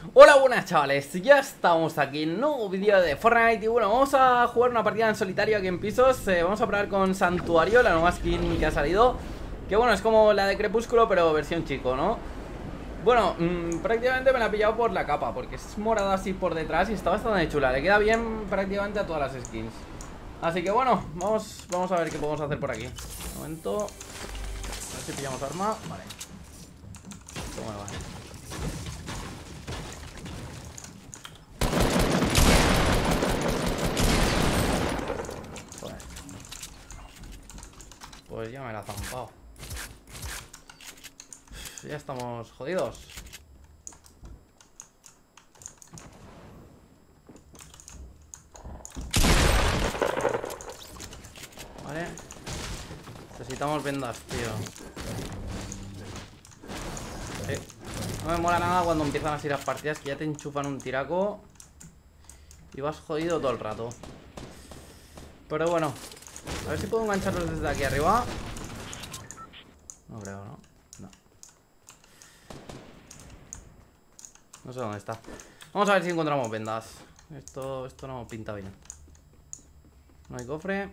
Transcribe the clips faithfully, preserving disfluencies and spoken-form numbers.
Hola, buenas chavales, ya estamos aquí en un nuevo vídeo de Fortnite. Y bueno, vamos a jugar una partida en solitario aquí en pisos. eh, Vamos a probar con Santuario, la nueva skin que ha salido. Que bueno, es como la de Crepúsculo, pero versión chico, ¿no? Bueno, mmm, prácticamente me la he pillado por la capa, porque es morada así por detrás y está bastante chula. Le queda bien prácticamente a todas las skins. Así que bueno, vamos, vamos a ver qué podemos hacer por aquí. Un momento. A ver si pillamos arma. Vale. Toma, vale. Pues ya me la ha zampado. Ya estamos jodidos. Vale. Necesitamos vendas, tío. Sí. No me mola nada cuando empiezan así las partidas, que ya te enchufan un tiraco y vas jodido todo el rato. Pero bueno, a ver si puedo engancharlos desde aquí arriba. No creo, ¿no? No. No sé dónde está. Vamos a ver si encontramos vendas. Esto, esto no pinta bien. No hay cofre.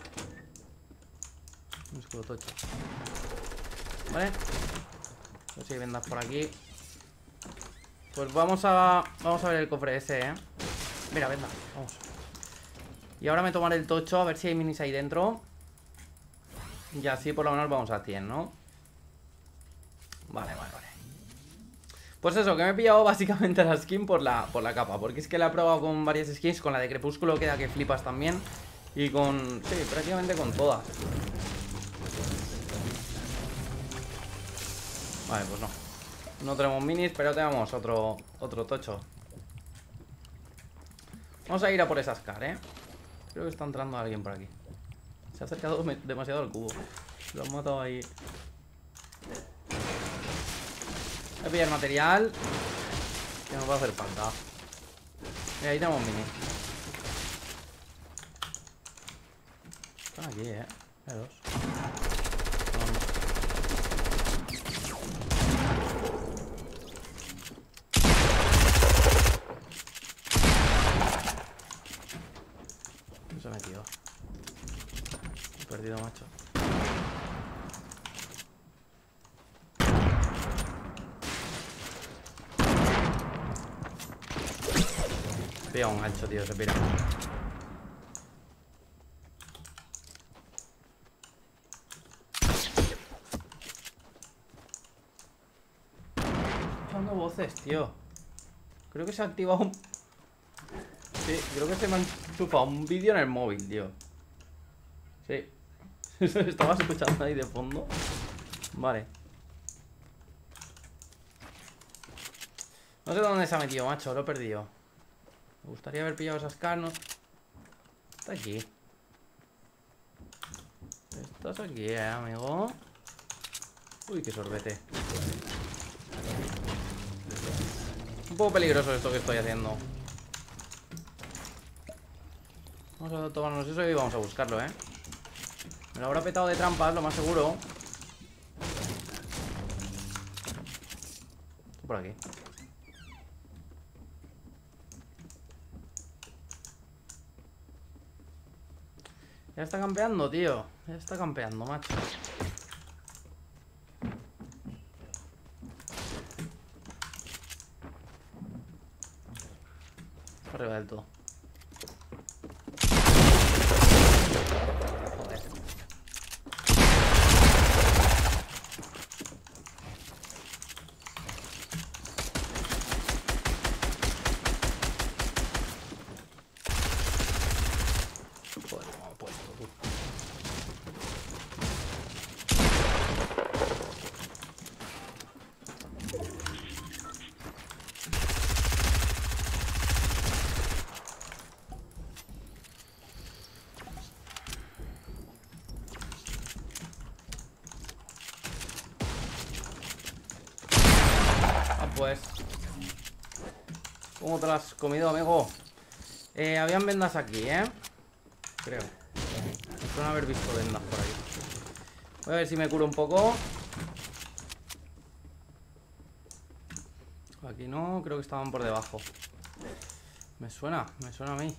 Un escudo tocho. Vale. A ver si hay vendas por aquí. Pues vamos a... Vamos a ver el cofre ese, ¿eh? Mira, vendas, vamos. Y ahora me tomaré el tocho a ver si hay minis ahí dentro. Y así por lo menos vamos a cien, ¿no? Vale, vale, vale. Pues eso, que me he pillado básicamente la skin por la, por la capa. Porque es que la he probado con varias skins. Con la de Crepúsculo queda que flipas también. Y con... sí, prácticamente con todas. Vale, pues no. No tenemos minis, pero tenemos otro, otro tocho. Vamos a ir a por esas car, ¿eh? Creo que está entrando alguien por aquí. Se ha acercado demasiado al cubo. Lo han matado ahí. Voy a pillar material que nos va a hacer falta. Mira, ahí tenemos mini. Están aquí, eh. Hay dos. No, no. No se ha metido. He perdido, macho. Pilla un gancho, tío, se pira. Escuchando voces, tío. Creo que se ha activado un... sí, creo que se me ha enchufado un vídeo en el móvil, tío. Sí. Estabas escuchando ahí de fondo. Vale. No sé dónde se ha metido, macho, lo he perdido. Me gustaría haber pillado esas carnos. Está aquí. Estás aquí, eh, amigo. Uy, qué sorbete. Un poco peligroso esto que estoy haciendo. Vamos a tomarnos eso y vamos a buscarlo, eh. Me lo habrá petado de trampas, lo más seguro. Estoy por aquí. Ya está campeando, tío. Ya está campeando, macho. Arriba del todo. Joder. Joder, cómo me he puesto, tú. Pues, ¿cómo te lo has comido, amigo? Eh, habían vendas aquí, ¿eh? Creo. Me suena haber visto vendas por ahí. Voy a ver si me curo un poco. aquí no, creo que estaban por debajo. Me suena, me suena a mí.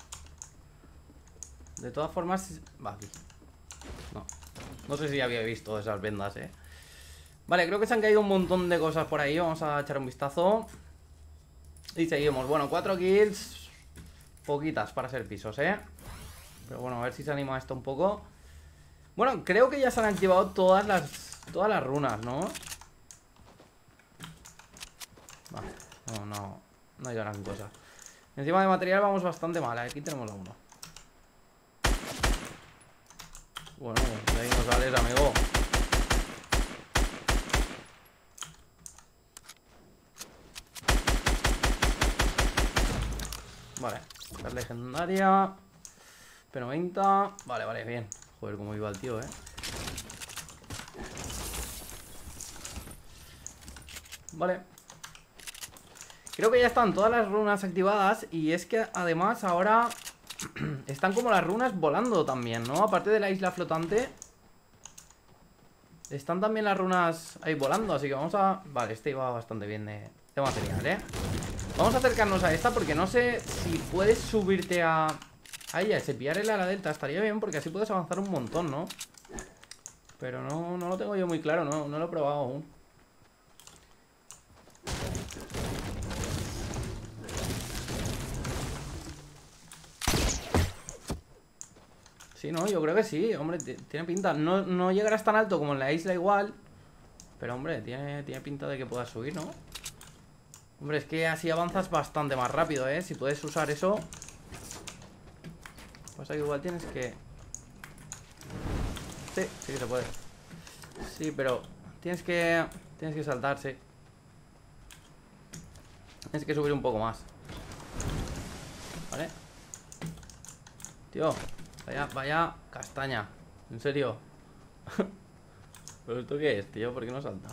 De todas formas... Va aquí. No, no sé si había visto esas vendas, eh. Vale, creo que se han caído un montón de cosas por ahí. Vamos a echar un vistazo. Y seguimos, bueno, cuatro kills. Poquitas para ser pisos, eh. Pero bueno, a ver si se anima esto un poco. Bueno, creo que ya se han activado todas las Todas las runas, ¿no? Vale, no, no No hay gran cosa. Encima de material vamos bastante mal. Aquí tenemos la uno. Bueno, de ahí nos sales, amigo. Vale, esta es legendaria. P noventa. Vale, vale, bien. Joder, cómo iba el tío, eh. Vale. Creo que ya están todas las runas activadas. Y es que además ahora están como las runas volando también, ¿no? Aparte de la isla flotante, están también las runas ahí volando. Así que vamos a... Vale, este iba bastante bien de, de material, ¿eh? Vamos a acercarnos a esta porque no sé si puedes subirte a... a ella, ese pillar el ala delta. Estaría bien porque así puedes avanzar un montón, ¿no? Pero no, no lo tengo yo muy claro, no, no lo he probado aún. Sí, no, yo creo que sí, hombre, tiene pinta. No, no llegarás tan alto como en la isla igual. Pero hombre, tiene, tiene pinta de que puedas subir, ¿no? Hombre, es que así avanzas bastante más rápido, ¿eh? Si puedes usar eso. Pasa que igual tienes que... Sí, sí que se puede. Sí, pero tienes que... Tienes que saltarse. Tienes que subir un poco más. ¿Vale? Tío, vaya, vaya castaña. En serio. ¿Pero esto qué es, tío? ¿Por qué no salta?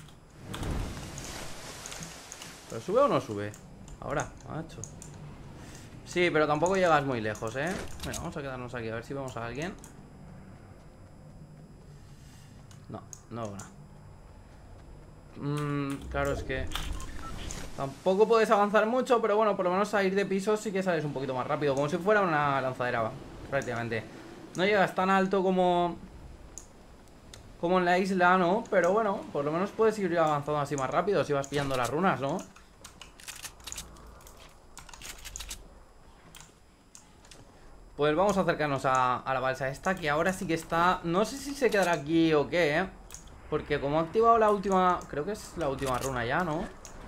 ¿Pero sube o no sube? Ahora, macho. Sí, pero tampoco llegas muy lejos, ¿eh? Bueno, vamos a quedarnos aquí a ver si vemos a alguien. No, no veo nada. Mmm, claro, es que tampoco puedes avanzar mucho, pero bueno, por lo menos a ir de pisos sí que sales un poquito más rápido. Como si fuera una lanzadera, prácticamente. No llegas tan alto como... Como en la isla, ¿no? Pero bueno, por lo menos puedes ir avanzando así más rápido si vas pillando las runas, ¿no? Pues vamos a acercarnos a, a la balsa esta, que ahora sí que está... No sé si se quedará aquí o qué, ¿eh? Porque como ha activado la última... Creo que es la última runa ya, ¿no?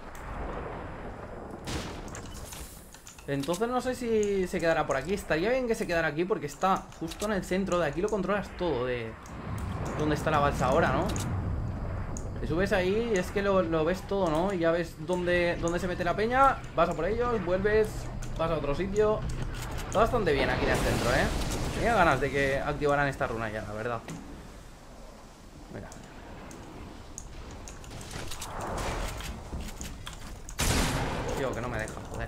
Entonces no sé si se quedará por aquí. Estaría bien que se quedara aquí porque está justo en el centro. De aquí lo controlas todo de... ¿Dónde está la balsa ahora, no? Te subes ahí y es que lo, lo ves todo, ¿no? Y ya ves dónde, dónde se mete la peña. Vas a por ellos, vuelves, vas a otro sitio. Está bastante bien aquí en el centro, ¿eh? Tenía ganas de que activaran esta runa ya, la verdad. Mira. Tío, que no me deja, joder.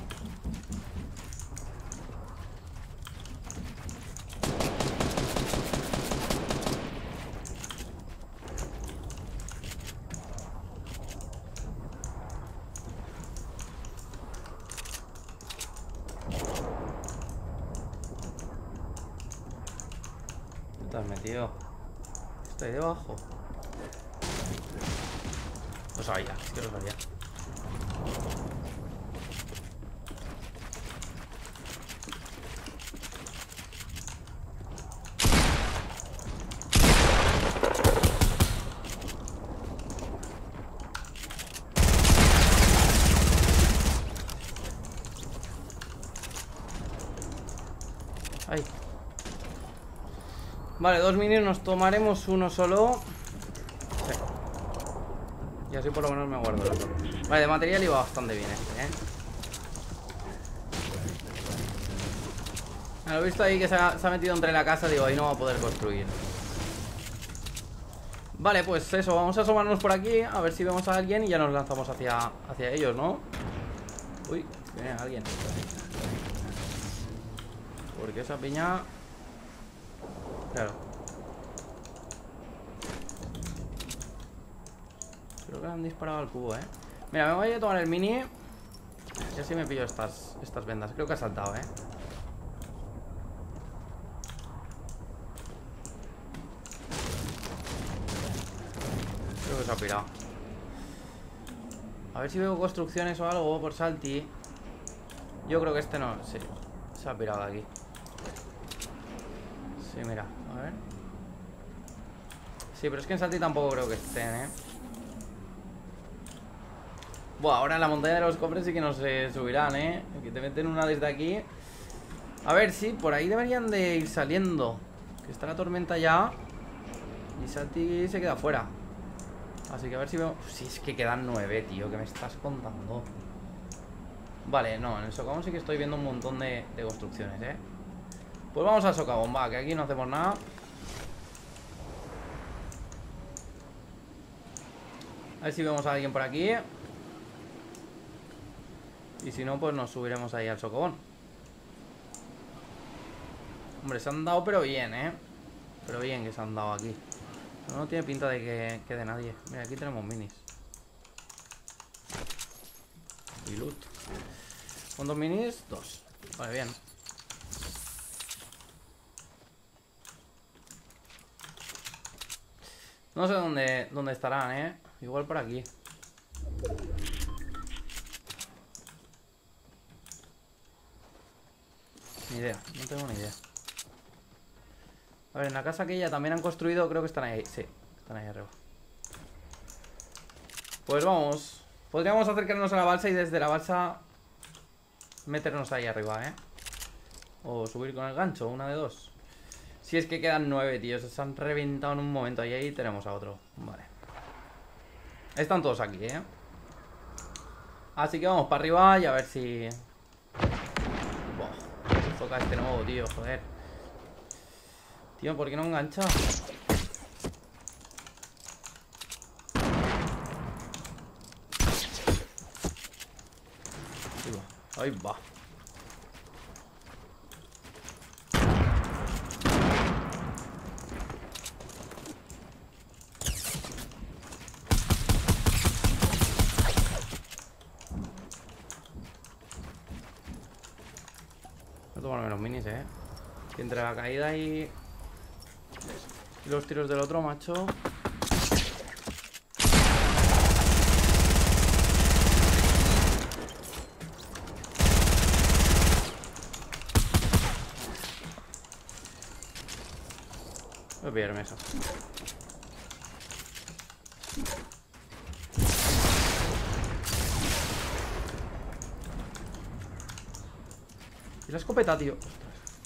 ¿Dónde estás metido? Estoy debajo. Lo sabía, es que lo sabía. Ay. Vale, dos minis, nos tomaremos uno solo. Sí. Y así por lo menos me guardo el otro. Vale, de material iba bastante bien este, ¿eh? Me lo he visto ahí que se ha, se ha metido entre la casa. Digo, ahí no va a poder construir. Vale, pues eso, vamos a asomarnos por aquí. A ver si vemos a alguien y ya nos lanzamos hacia, hacia ellos, ¿no? Uy, viene alguien. Porque esa piña... Claro. Creo que le han disparado al cubo, ¿eh? Mira, me voy a tomar el mini. Y así me pillo estas, estas vendas. Creo que ha saltado, eh. Creo que se ha pirado. A ver si veo construcciones o algo por Salty. Yo creo que este no. Sí, se ha pirado de aquí. Sí, mira, a ver. Sí, pero es que en Salty tampoco creo que estén, eh. Buah, ahora en la montaña de los cofres sí que no se subirán, eh. Que te meten una desde aquí. A ver, sí, por ahí deberían de ir saliendo. Que está la tormenta ya. Y Salty se queda fuera. Así que a ver si veo... Uf, si es que quedan nueve, tío. ¿Qué me estás contando? Vale, no, en el socavón sí que estoy viendo un montón de, de construcciones, eh. Pues vamos al socavón, va, que aquí no hacemos nada. A ver si vemos a alguien por aquí. Y si no, pues nos subiremos ahí al socavón. Hombre, se han dado pero bien, eh. Pero bien que se han dado aquí. No, no tiene pinta de que quede nadie. Mira, aquí tenemos minis. Y loot. ¿Cuántos minis? Dos. Vale, bien. No sé dónde, dónde estarán, eh. Igual por aquí. Ni idea, no tengo ni idea. A ver, en la casa aquella también han construido. Creo que están ahí, sí, están ahí arriba. Pues vamos. Podríamos acercarnos a la balsa y desde la balsa meternos ahí arriba, eh. O subir con el gancho, una de dos. Si es que quedan nueve, tío. Se han reventado en un momento. Y ahí tenemos a otro, vale. Están todos aquí, eh. Así que vamos para arriba y a ver si... Buah, se toca este nuevo, tío, joder. Tío, ¿por qué no engancha? Ahí va, ahí va. Voy a tomarme los minis, eh. Que entre la caída y... y los tiros del otro, macho. Voy a pillarme eso. Y la escopeta, tío. Ostras.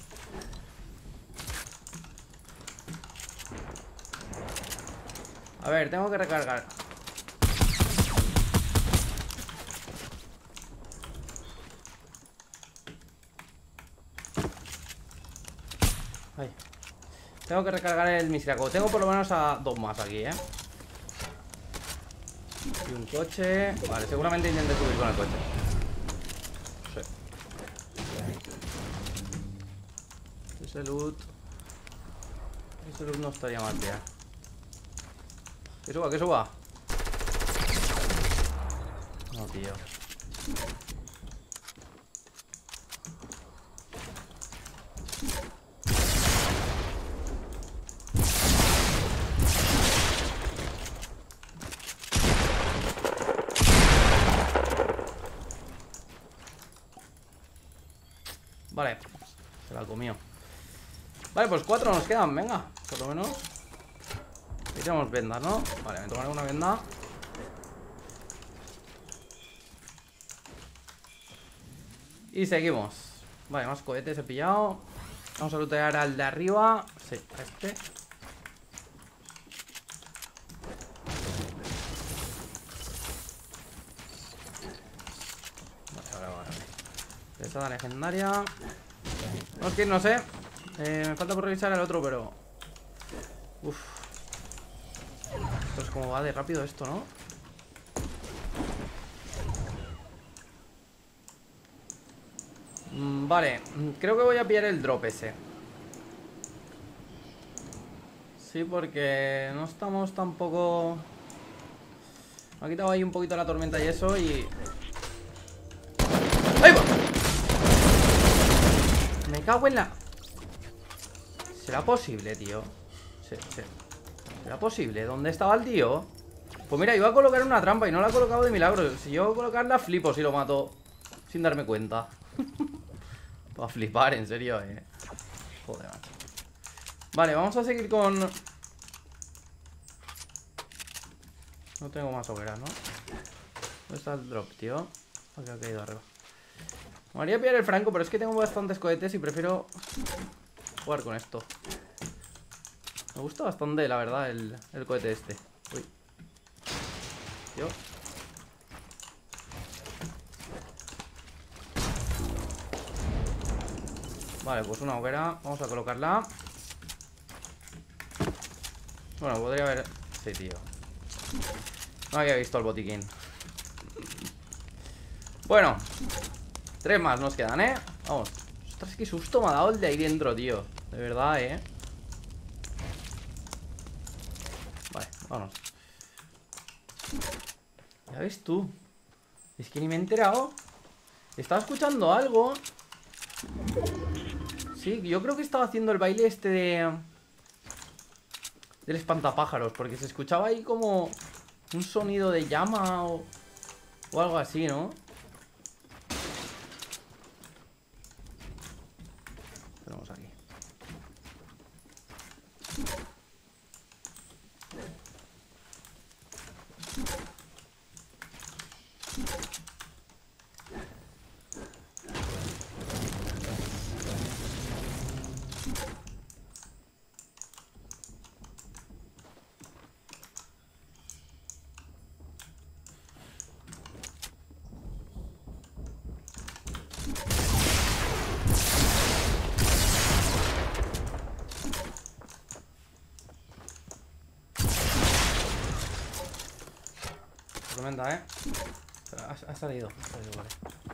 A ver, tengo que recargar. Ay. Tengo que recargar el misiraco. Tengo por lo menos a dos más aquí, eh. Y un coche. Vale, seguramente intente subir con el coche. Sí. Ese loot. Ese loot no estaría mal, tío. Que suba, que suba. No, tío. Vale, se la comió. Vale, pues cuatro nos quedan, venga. Por lo menos. Ahí tenemos vendas, ¿no? Vale, me tomaré una venda. Y seguimos. Vale, más cohetes he pillado. Vamos a lootear al de arriba. Sí, a este. Vale, vale, vale. Pesada legendaria. No, es que no sé. Eh, me falta por revisar el otro, pero... Uf. Esto es como va de rápido esto, ¿no? Mm, vale, creo que voy a pillar el drop ese. Sí, porque no estamos tampoco Me ha quitado ahí un poquito la tormenta y eso y... ¡Ahí va! Me cago en la... ¿Será posible, tío? ¿Será posible? ¿Dónde estaba el tío? Pues mira, iba a colocar una trampa y no la he colocado de milagro. Si yo voy a colocarla, flipo si lo mato sin darme cuenta. Para flipar, en serio, eh. Joder, macho. Vale, vamos a seguir con... No tengo más hogueras, ¿no? ¿Dónde está el drop, tío? Aquí ha caído arriba. Me haría pillar el franco, pero es que tengo bastantes cohetes y prefiero jugar con esto. Me gusta bastante, la verdad, el, el cohete este. Uy. Tío. Vale, pues una hoguera. Vamos a colocarla. Bueno, podría haber... Sí, tío. No había visto el botiquín. Bueno, tres más nos quedan, ¿eh? Vamos. Ostras, qué susto me ha dado el de ahí dentro, tío. De verdad, ¿eh? Vale, vámonos. Ya ves tú. Es que ni me he enterado. Estaba escuchando algo. Sí, yo creo que estaba haciendo el baile este de... del espantapájaros, porque se escuchaba ahí como un sonido de llama o, o algo así, ¿no? Tenemos aquí. Tormenta, ¿eh? Ha, ha salido, ha salido, vale.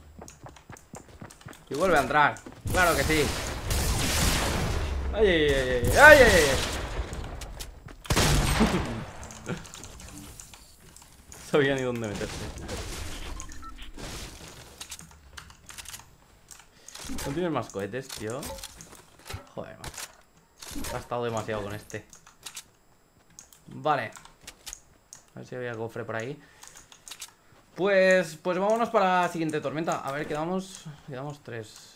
Y vuelve a entrar. Claro que sí. ¡Ay, ay, ay! ¡Ay, ay, ay! No sabía ni dónde meterse. ¿No tienes más cohetes, tío? Joder, macho. Ha gastado demasiado con este. Vale. A ver si había cofre por ahí. Pues, pues vámonos para la siguiente tormenta. A ver, quedamos Quedamos tres.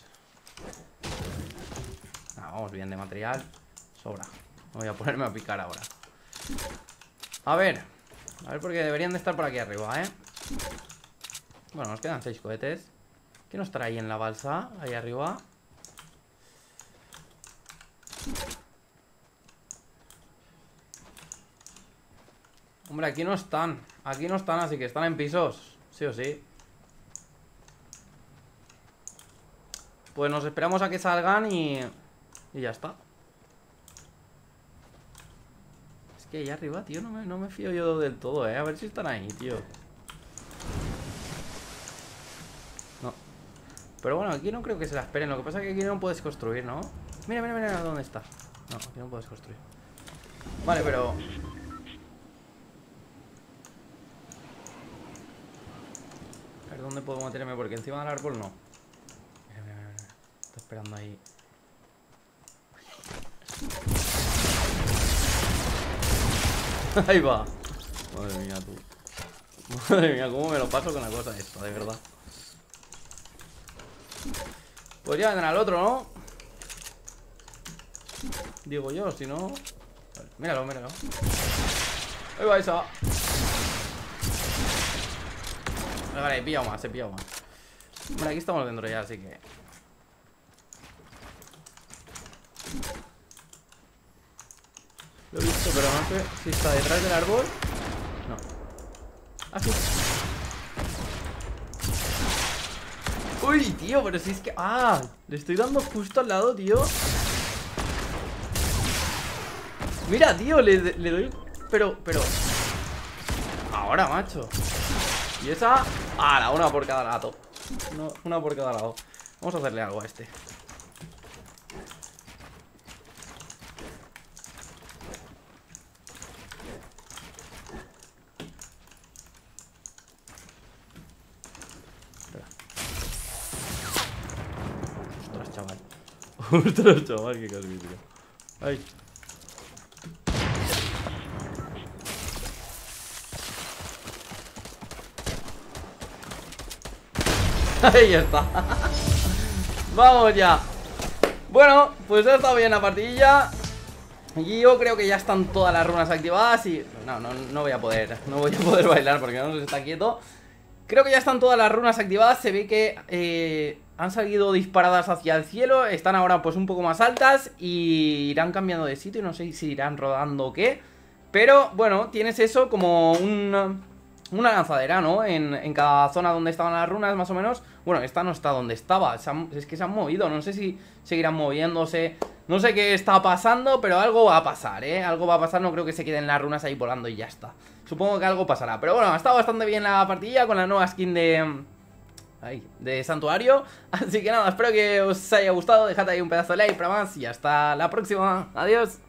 Ah, vamos bien de material. Sobra. No voy a ponerme a picar ahora. A ver. A ver, porque deberían de estar por aquí arriba, ¿eh? Bueno, nos quedan seis cohetes. ¿Qué nos trae ahí en la balsa? Ahí arriba. Hombre, aquí no están. Aquí no están, así que están en pisos. Sí o sí. Pues nos esperamos a que salgan y... y ya está. Es que ahí arriba, tío, no me, no me fío yo del todo, eh. A ver si están ahí, tío. No. Pero bueno, aquí no creo que se la esperen. Lo que pasa es que aquí no puedes construir, ¿no? Mira, mira, mira, ¿dónde está? No, aquí no puedes construir. Vale, pero... A ver, ¿dónde puedo meterme? Porque encima del árbol no. Mira, mira, mira. Está esperando ahí. Ahí va. Madre mía, tú. Madre mía, cómo me lo paso con la cosa esta, de verdad. Podría ganar al otro, ¿no? Digo yo, si no... Vale, míralo, míralo. Ahí va esa. Vale, vale, he pillado más, he pillado más. Bueno, aquí estamos dentro ya, así que... Lo he visto, pero no sé si está detrás del árbol. No. Ah, sí. Uy, tío, pero si es que... Ah, le estoy dando justo al lado, tío. Mira, tío, le, le doy... Pero, pero... Ahora, macho. Y esa... Ah, la una por cada lado. No, una por cada lado. Vamos a hacerle algo a este. Ostras, chaval, qué casi, tío. Ay. Ahí está. Vamos ya. Bueno, pues ha estado bien la partidilla. Y yo creo que ya están todas las runas activadas. Y no, no, no voy a poder No voy a poder bailar porque no se está quieto. Creo que ya están todas las runas activadas. Se ve que eh, han salido disparadas hacia el cielo. Están ahora pues un poco más altas. Y irán cambiando de sitio. No sé si irán rodando o qué. Pero bueno, tienes eso como un... una lanzadera, ¿no? En, en cada zona donde estaban las runas, más o menos. Bueno, esta no está donde estaba. Se han, es que se han movido. No sé si seguirán moviéndose. No sé qué está pasando, pero algo va a pasar, ¿eh? Algo va a pasar. No creo que se queden las runas ahí volando y ya está. Supongo que algo pasará. Pero bueno, ha estado bastante bien la partida con la nueva skin de... Ahí, de santuario. Así que nada, espero que os haya gustado. Dejad ahí un pedazo de like para más. Y hasta la próxima. Adiós.